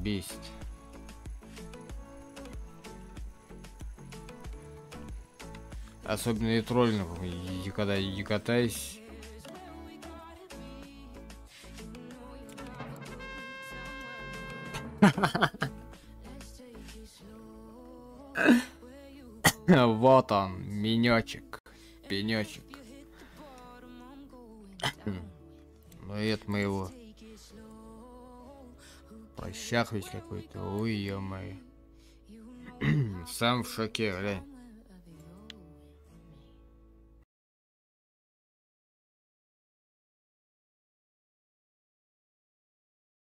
бесит. Особенно и троллингом, и когда я катаюсь. Вот он, менечек, пенечек. Ну это мы его. Прощах ведь какой-то, ой, ё-моё. Сам в шоке, глянь.